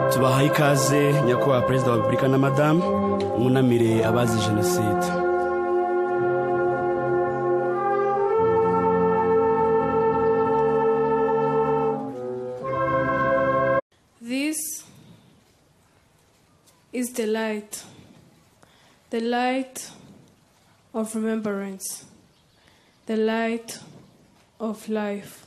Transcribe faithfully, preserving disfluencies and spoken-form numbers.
tubahaye ikaze nyakubahwa perezida wa Repubulika na madamu mwunamire abazi Jenoside. This is the light, the light of remembrance, the light of life.